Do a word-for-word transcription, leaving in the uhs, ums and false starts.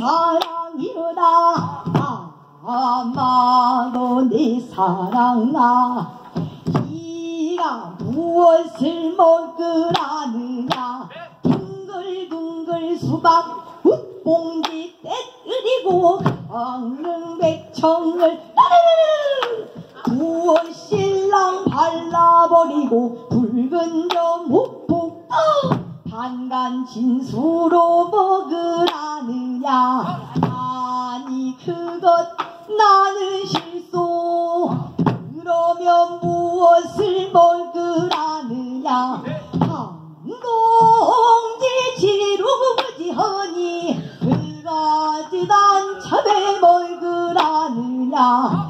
사랑이로다. 아마도 내 사랑아 네가 무엇을 먹으라느냐. 둥글둥글 수박 웃봉지 떼뜨리고 강릉백청을 무엇신랑 발라버리고 붉은 저 묵묵 반간 진수로 먹으라느냐. 아니 그것 나는 실소. 그러면 무엇을 먹으라느냐. 항공지 지루지허니 그가지단 참에 먹으라느냐.